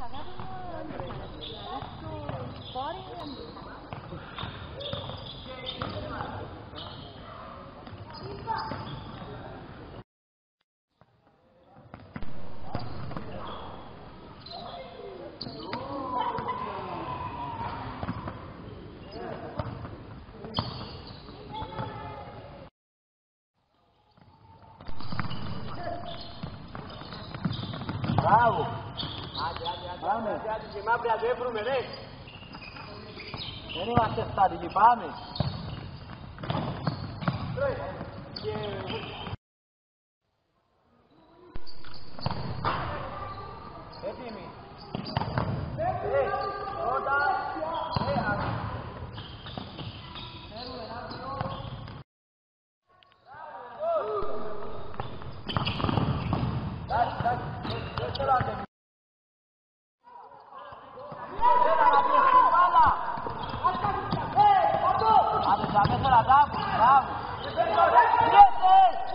Bravo! Πάμε! Και μαύρια δεν βρούμε, ρε! Δεν είμαστε στάτικοι, πάμε! Έτοιμοι! Άντε, θα μέσα να τάπουν, μπράβο!